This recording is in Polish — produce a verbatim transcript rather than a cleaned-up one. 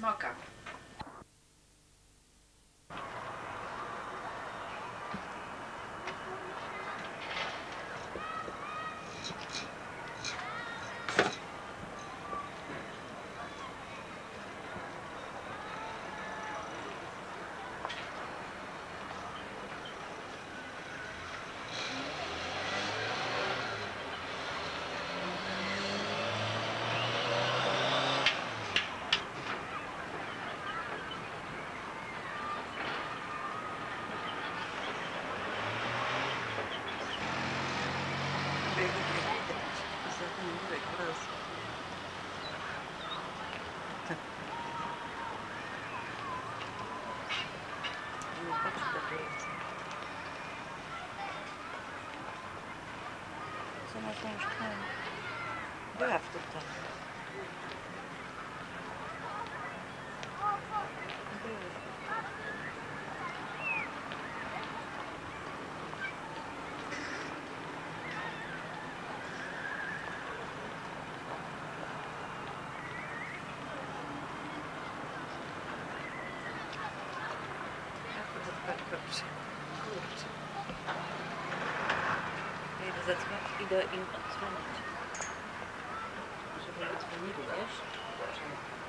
smoka. Co na tą szkołę? Była w tutaj. Kurczę. Kurczę. Ja idę zadzwonić, idę im odzwonić. Żeby nie dzwonili, wiesz?